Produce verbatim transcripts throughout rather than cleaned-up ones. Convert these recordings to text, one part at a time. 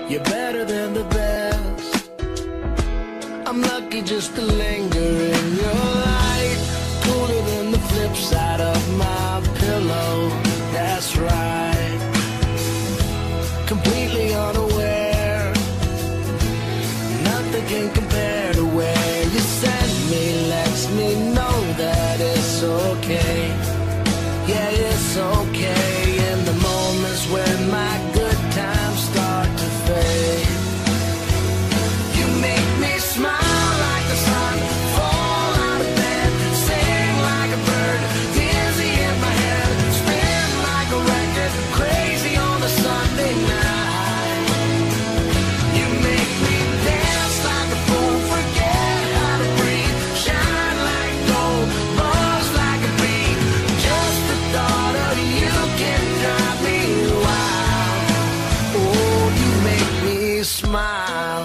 You're better than the best. I'm lucky just to linger in your light. Cooler than the flip side of my pillow. That's right. Completely unaware. Nothing can compare to where you send me. Lets me know that it's okay. Yeah, it's okay. In the moments when my good times start to fade, you make me smile like the sun, fall out of bed, sing like a bird, dizzy in my head, spin like a record, crazy on a Sunday night. You make me dance like a fool, forget how to breathe, shine like gold, buzz like a bee. Just the thought of you can drive me wild. Oh, you make me smile.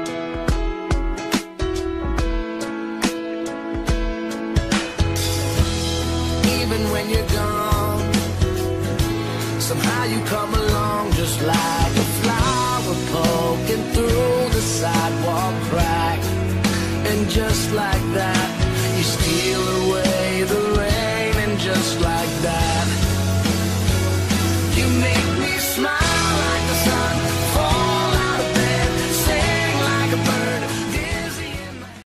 Even when you're gone, somehow you come along just like a flower poking through the sidewalk crack. And just like that,